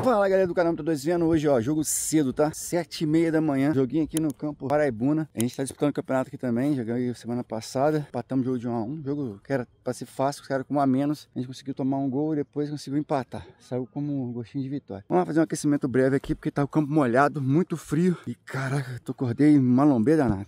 Fala galera do canal, tô vendo hoje, ó, jogo cedo, tá? 7h30 da manhã, joguinho aqui no campo Paraibuna. A gente tá disputando o campeonato aqui também, joguei semana passada, empatamos o jogo de 1-1, jogo que era pra ser fácil, os caras com 1 a menos, a gente conseguiu tomar um gol e depois conseguiu empatar, saiu como um gostinho de vitória. Vamos lá fazer um aquecimento breve aqui, porque tá o campo molhado, muito frio e caraca, eu acordei uma lombeira danada.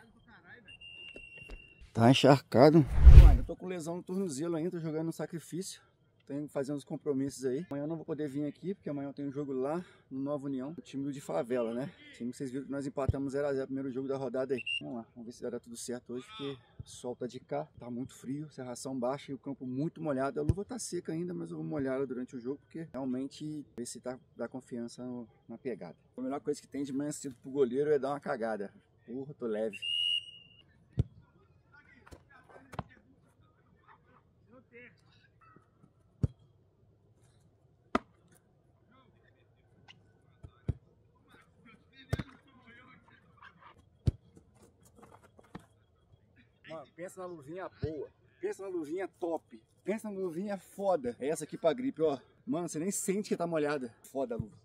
Tá encharcado. Eu tô com lesão no tornozelo ainda, tô jogando no sacrifício. Tenho que fazer uns compromissos aí. Amanhã eu não vou poder vir aqui, porque amanhã eu tenho um jogo lá no Nova União. O time de favela, né? O time que vocês viram que nós empatamos 0 a 0 primeiro jogo da rodada aí. Vamos lá, vamos ver se vai dar tudo certo hoje, porque o sol tá de cá, tá muito frio, serração baixa e o campo muito molhado. A luva tá seca ainda, mas eu vou molhar ela durante o jogo, porque realmente ver se dá confiança na pegada. A melhor coisa que tem de manhã cedo pro goleiro é dar uma cagada. Porra, tô leve. Mano, pensa na luvinha boa, pensa na luvinha top, pensa na luvinha foda. É essa aqui pra gripe, ó. Mano, você nem sente que tá molhada. Foda a luva.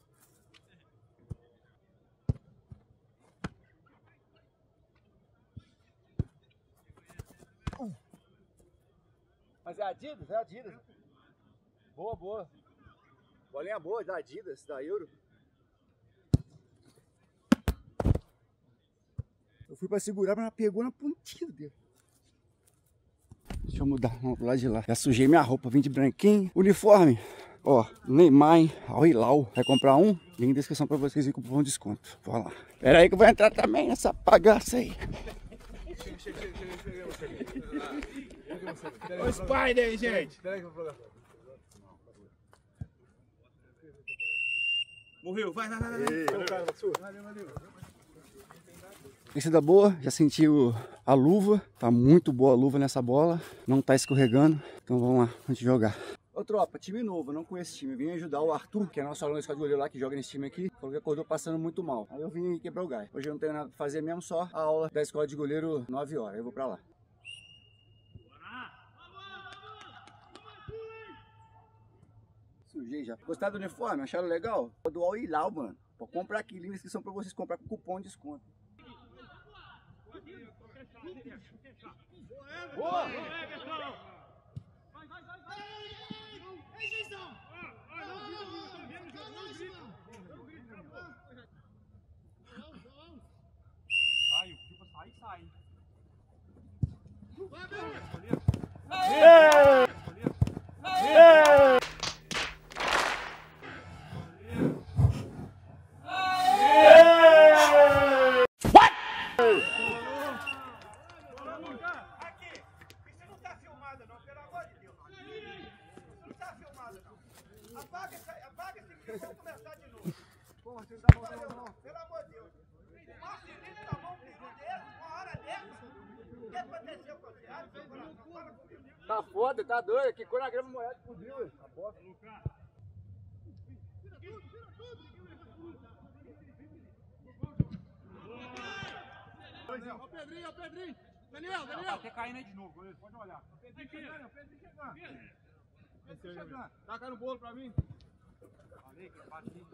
Mas é Adidas? É Adidas. Boa, boa. Bolinha boa, da Adidas, da Euro. Eu fui pra segurar, mas ela pegou na pontinha dele. Deixa eu mudar, vamos pro lado de lá. Já sujei minha roupa, vim de branquinho. Uniforme, ó, Neymar, Al Hilal. Vai comprar um? Link na descrição pra vocês e com um desconto. Vamos lá. Pera aí que eu vou entrar também nessa bagaça aí. Olha o Spider aí, gente. Morreu, vai. Valeu. Descida boa, já senti a luva, tá muito boa a luva nessa bola, não tá escorregando, então vamos lá, antes de jogar. Ô tropa, time novo, eu não conheço esse time, eu vim ajudar o Arthur, que é nosso aluno da escola de goleiro lá, que joga nesse time aqui, falou que acordou passando muito mal, aí eu vim quebrar o gás. Hoje eu não tenho nada pra fazer mesmo, só a aula da escola de goleiro 9 horas, eu vou pra lá. Sujei já. Gostaram do uniforme? Acharam legal? Vou do Al Hilal, mano. Vou comprar aqui, link na descrição pra vocês comprar com cupom de desconto. Boa! Saiu, tipo, sai. Apaga esse vídeo e vamos começar de novo. Pelo amor de Deus. O Marcelino tá bom uma hora dessa. O que aconteceu com você? Abre seu coração, fala comigo. Tá foda, tá doido, que cor na grama molhada podriu. Tá bosta. Ó Pedrinho. Daniel. Quer cair aí de novo, goleiro, pode olhar. Pedrinho chegando. Taca no bolo pra mim. Falei que bati.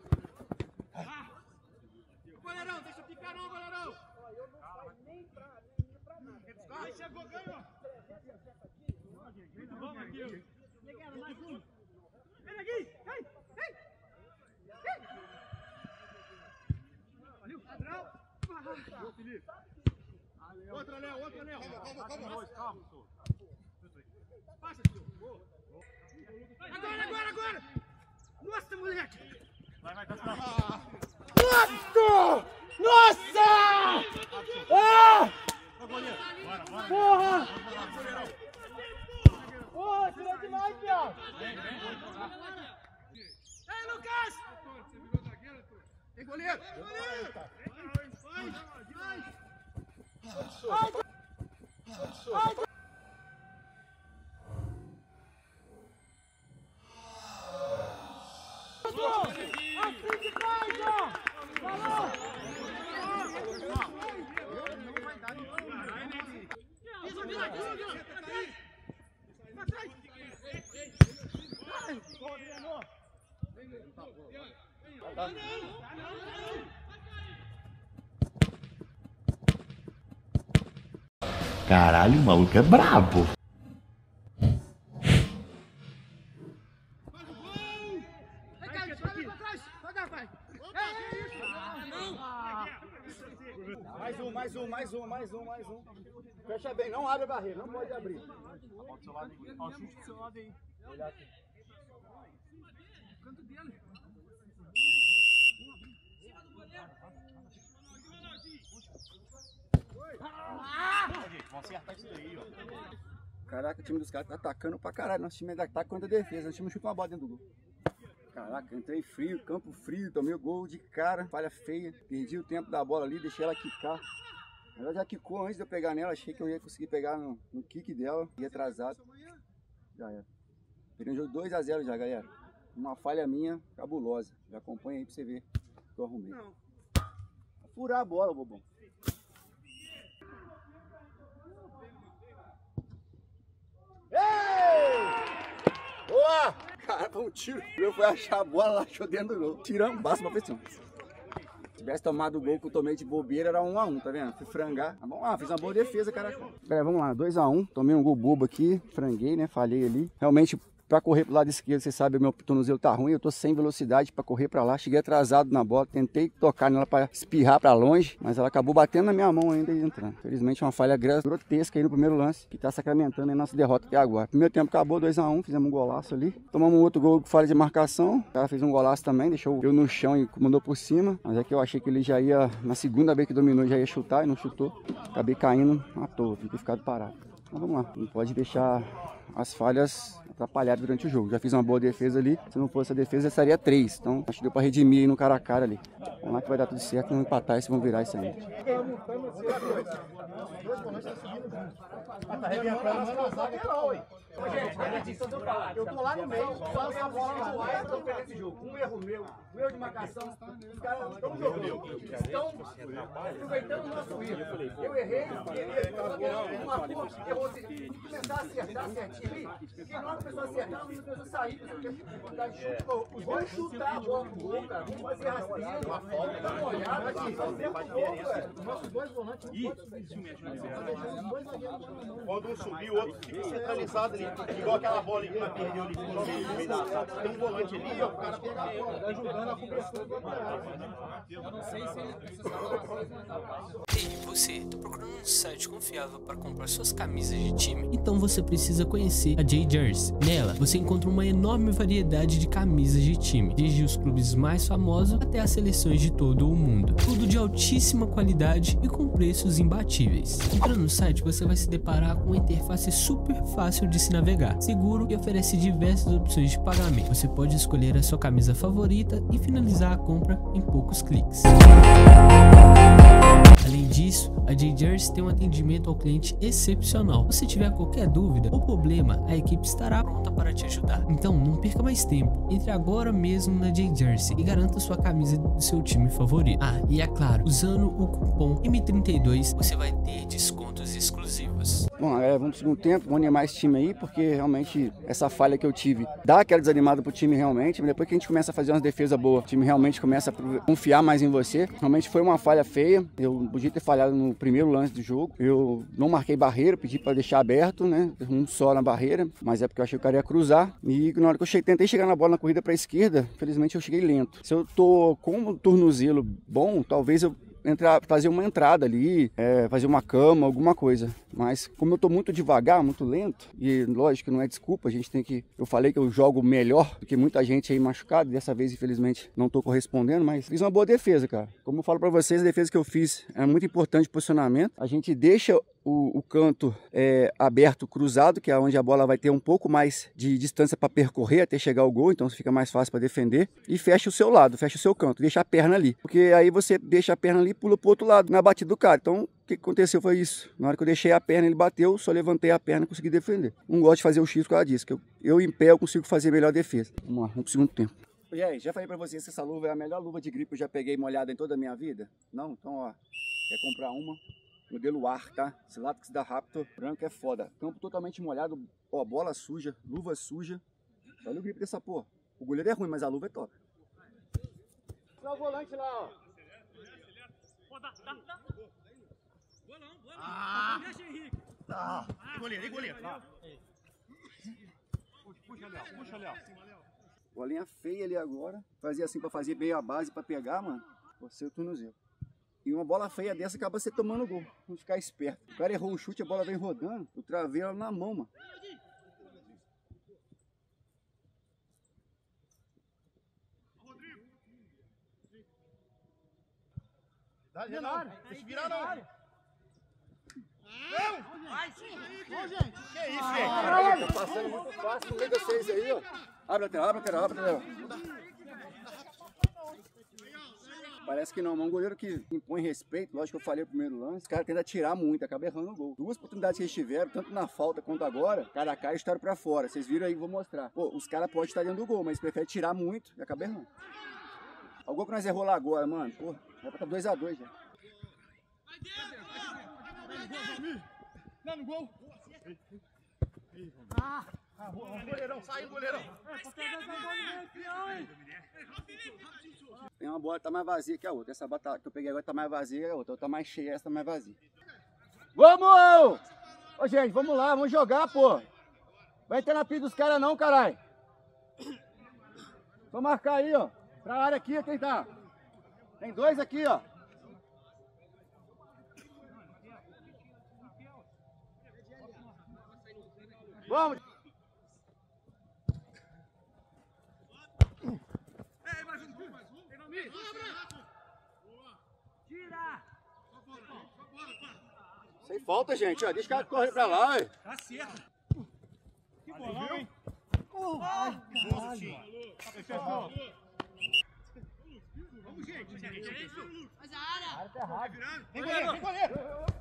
Goleirão, deixa picar não, goleirão. Eu não saio nem pra nada. Aí chegou, ganhou. Vamos aqui. Mais um. Vem aqui. Ei. Valeu, padrão. Boa, Felipe. Outra, Léo. Calma, senhor. Passa, senhor. Agora! Nossa, moleque! Vai, tá pra lá. Nossa! Ah! Bora. Porra! Porra, tirou demais, pior! Ei, Lucas! Tem goleiro! Vai! Caralho, o maluco é brabo. Mais um. Fecha bem, não abre a barreira, não pode abrir. Ó, do seu lado aí. Ó, chute do seu lado aí. Olhar aqui. Canto dele. Vamos acertar isso daí, ó. Caraca, o time dos caras tá atacando pra caralho. Nosso time ainda ataca contra a defesa. Nosso time chuta uma bola dentro do gol. Caraca, entrei frio, campo frio, tomei o gol de cara, falha feia. Perdi o tempo da bola ali, deixei ela quicar. Ela já quicou antes de eu pegar nela, achei que eu ia conseguir pegar no kick dela. Ia atrasado. Já era. Peguei um jogo 2 a 0 já, galera. Uma falha minha, cabulosa. Já acompanha aí pra você ver o que eu arrumei. Vai furar a bola, bobão. Boa! Cara, foi um tiro. Eu fui achar a bola, ela achou dentro do gol. Tiramos, basta pra pressão. Se tivesse tomado o gol que eu tomei de bobeira, era 1 a 1, tá vendo? Fui frangar. Tá bom? Fiz uma boa defesa, cara. Galera, vamos lá, 2 a 1. Tomei um gol bobo aqui, franguei, né? Falhei ali. Realmente, pra correr pro lado esquerdo, você sabe, o meu tornozelo tá ruim. Eu tô sem velocidade pra correr pra lá. Cheguei atrasado na bola, tentei tocar nela pra espirrar pra longe, mas ela acabou batendo na minha mão ainda e entrando. Felizmente, uma falha grotesca aí no primeiro lance, que tá sacramentando a nossa derrota até agora. Primeiro tempo acabou, 2 a 1, fizemos um golaço ali. Tomamos um outro gol com falha de marcação. O cara fez um golaço também, deixou eu no chão e mandou por cima. Mas é que eu achei que ele já ia, na segunda vez que dominou, já ia chutar e não chutou. Acabei caindo à toa, fiquei ficado parado. Mas vamos lá, não pode deixar as falhas atrapalhadas durante o jogo. Já fiz uma boa defesa ali, se não fosse a defesa, eu estaria 3. Então acho que deu pra redimir aí no cara a cara ali. Vamos lá que vai dar tudo certo, vamos empatar e vão virar isso aí. Eu tô lá no meio, só essa bola lá, eu tô perdendo esse jogo. Um erro meu de marcação, os caras estão jogando, estão aproveitando o nosso erro. Eu errei, uma porra, errou, começar a acertar certinho ali, porque na hora que a pessoa acertar, não precisa sair, vamos chutar a bola pro gol, cara, vamos fazer rasteiro, uma falta, dá uma olhada aqui, nossos dois volantes, Quando um subir, o outro fica centralizado ali, igual aquela bola que perdeu ali no meio da sala. Tem um volante ali, ó, o cara pega a bola, tá ajudando a cobertura do lateral. Eu não sei se ele precisa. Ei, você, tá procurando um site confiável para comprar suas camisas de time? Então você precisa conhecer a J-Jersey. Nela, você encontra uma enorme variedade de camisas de time, desde os clubes mais famosos até as seleções de todo o mundo. Tudo de altíssima qualidade e com preços imbatíveis. Entrando no site, você vai se deparar com uma interface super fácil de se navegar, seguro e oferece diversas opções de pagamento. Você pode escolher a sua camisa favorita e finalizar a compra em poucos cliques. Além disso, a J-Jersey tem um atendimento ao cliente excepcional. Se tiver qualquer dúvida ou problema, a equipe estará pronta para te ajudar. Então não perca mais tempo, entre agora mesmo na J-Jersey e garanta sua camisa do seu time favorito. Ah, e é claro, usando o cupom M32 você vai ter descontos exclusivos. Bom, vamos pro segundo tempo, vamos animar esse time aí, porque realmente essa falha que eu tive dá aquela desanimada pro time realmente, mas depois que a gente começa a fazer umas defesas boas, o time realmente começa a confiar mais em você. Realmente foi uma falha feia, eu podia ter falhado no primeiro lance do jogo, eu não marquei barreira, pedi para deixar aberto, né, um só na barreira, mas é porque eu achei que o cara ia cruzar, e na hora que eu tentei chegar na bola na corrida para a esquerda, felizmente eu cheguei lento. Se eu tô com um tornozelo bom, talvez eu fazer uma entrada ali, fazer uma cama, alguma coisa. Mas como eu tô muito devagar, muito lento, e lógico que não é desculpa, a gente tem que... Eu falei que eu jogo melhor do que muita gente aí machucada, dessa vez infelizmente não tô correspondendo, mas fiz uma boa defesa, cara. Como eu falo pra vocês, a defesa que eu fiz é muito importante o posicionamento. A gente deixa o canto aberto, cruzado, que é onde a bola vai ter um pouco mais de distância para percorrer até chegar ao gol, então fica mais fácil para defender. E fecha o seu lado, fecha o seu canto, deixa a perna ali. Porque aí você deixa a perna ali e pula pro outro lado, na batida do cara. Então o que aconteceu foi isso. Na hora que eu deixei a perna, ele bateu, só levantei a perna e consegui defender. Não gosto de fazer o X por causa disso, que eu em pé eu consigo fazer melhor defesa. Vamos lá, vamos pro segundo tempo. E aí, já falei pra vocês que essa luva é a melhor luva de gripe que eu já peguei molhada em toda a minha vida? Não? Então, ó, quer comprar uma? Modelo ar, tá? Esse látex da Raptor branco é foda. Campo totalmente molhado, ó, bola suja, luva suja. Olha o grip dessa porra. O goleiro é ruim, mas a luva é top. Olha o volante lá, ó. Goleiro, goleiro. Puxa, Léo. Bolinha feia ali agora. Fazia assim pra fazer bem a base pra pegar, mano. Você o tornozelo. E uma bola feia dessa acaba você tomando gol. Vamos ficar esperto. O cara errou o chute, a bola vem rodando. Eu travei ela na mão, mano. Dá de nada. Deixa virar não. Não, gente. Que isso, gente? Tá passando muito fácil no meio de vocês aí, ó. Abre a lateral. Parece que não, mas um goleiro que impõe respeito, lógico que eu falei no primeiro lance, os caras tentam tirar muito, acaba errando o gol. Duas oportunidades que eles tiveram, tanto na falta quanto agora, cara a cara estaram pra fora. Vocês viram aí, vou mostrar. Pô, os caras podem estar dentro do gol, mas preferem tirar muito e acaba errando. O gol que nós errou lá agora, mano, pô, vai pra 2-2 já. Não, no gol. Goleirão, sai o goleirão. Tem uma bola que tá mais vazia que a outra. Essa bola que eu peguei agora tá mais vazia que a outra. Tá mais cheia, essa tá mais vazia. Vamos! Ô, gente, vamos lá, vamos jogar, pô. Vai entrar na pilha dos caras não, caralho. Só marcar aí, ó. Pra área aqui, quem tá? Tem dois aqui, ó. Vamos! Sem falta, gente, ó. Deixa o cara correr pra lá, ué. Tá certo. Que bolão, hein? Vamos, gente. Faz a área. Vem, goleiro.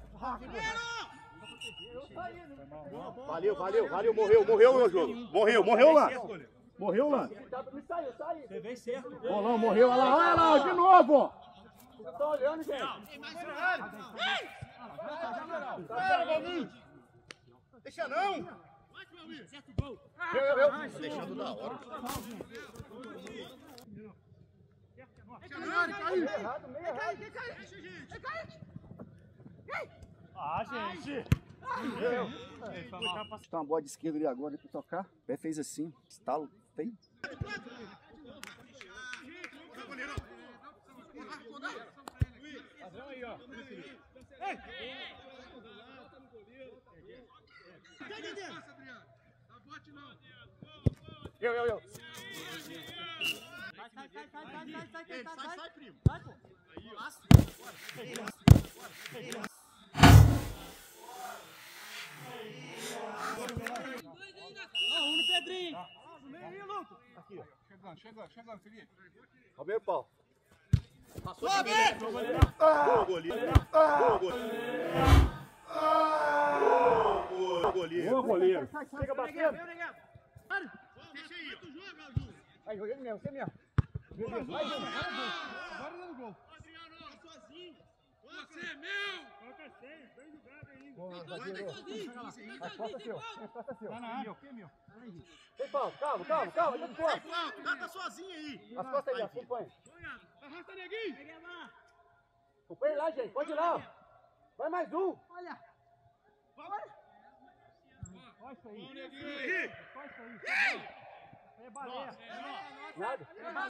Valeu, morreu meu jogo. Morreu lá. Morreu lá. Você vem certo. Bolão, morreu, olha lá, de novo. Você tá olhando, gente. Deixa não. Eu. Deixando da hora. Ah, gente. Tem uma bola de esquerda ali agora pra tocar. O pé fez assim, estalo feio. Eu. Sai, primo. No Pedrinho. Aqui, ó. Chegando, Felipe. Roberto Paulo. Passou de goleiro. Boa, goleiro. Boa, goleiro. Chega batendo. Deixa aí. Aí, jogando mesmo, você mesmo. Agora dá no gol. Adriano, sozinho. Você é meu. Toca sem, bem jogado ainda. Passa seu. Tá na área. Meu. Tem Paulo, calma. Tá sozinho aí. As costas aí, acompanha. Arrasta, neguinho. Acompanha lá, gente, pode ir lá. Ó. Vai mais um. Olha isso aí. Faz isso aí. É balé. Nada.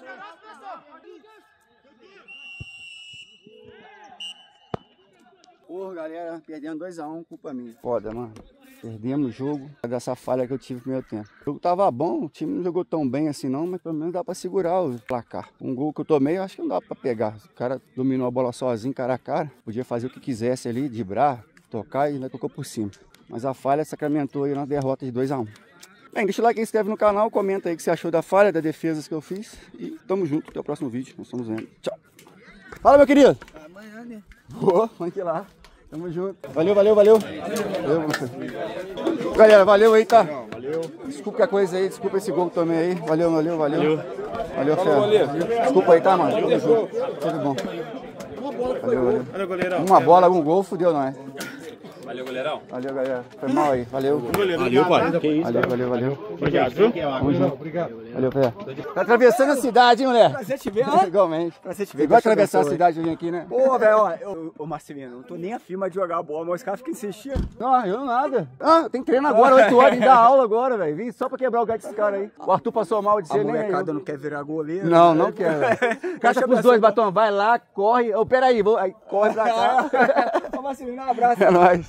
Porra, galera, perdendo 2-1, culpa minha. Foda, mano. Perdemos o jogo dessa falha que eu tive no primeiro tempo. O jogo tava bom, o time não jogou tão bem assim não, mas pelo menos dá pra segurar o placar. Um gol que eu tomei, eu acho que não dá pra pegar. O cara dominou a bola sozinho, cara a cara. Podia fazer o que quisesse ali, driblar, tocar e ainda tocou por cima. Mas a falha sacramentou aí na derrota de 2-1. Bem, deixa o like, se inscreve no canal, comenta aí o que você achou da falha, das defesas que eu fiz. E tamo junto, até o próximo vídeo. Nós estamos vendo. Tchau. Fala, meu querido. amanhã, né? Boa, vamos aqui lá. Tamo junto. Valeu. Valeu, você. Galera, valeu aí, tá? Valeu. Desculpa qualquer coisa aí, desculpa esse gol também aí. Valeu. Valeu, Fé. Desculpa aí, tá, mano? Tamo junto. Tudo bom. Valeu. Valeu, goleirão. Uma bola, um gol, fudeu, não é? Valeu, goleirão. Valeu, galera. Foi mal aí. Valeu. Valeu, pai. Que isso. Valeu. Obrigado, viu? Tamo junto. Valeu, Pé. Tá atravessando a cidade, hein, mulher? Prazer te ver, Igualmente. Prazer te ver. Igual atravessar a cidade hoje aqui, né? Pô, velho, ô Marcelino, não tô nem afim mais de jogar bola, mas os caras ficam insistindo. Não, eu nada. Ah, tem treino agora, 8 horas, tem que dar aula agora, velho. Vim só pra quebrar o galho desse cara aí. O Arthur passou mal de A ser nem molecada eu. não quer virar goleiro. Não, não quero. Caixa pros dois, Batom. Vai lá, corre. Ô, peraí, aí corre pra cá. Ô Marcelino, um abraço. É nóis.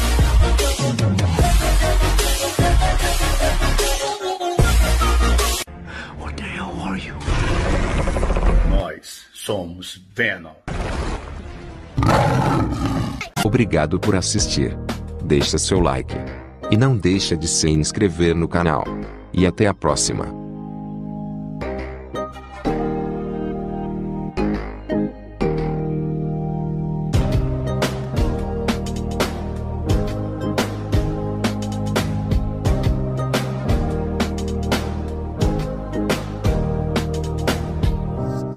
What the hell are you? Nós somos Venom. Obrigado por assistir. Deixa seu like. E não deixa de se inscrever no canal. E até a próxima.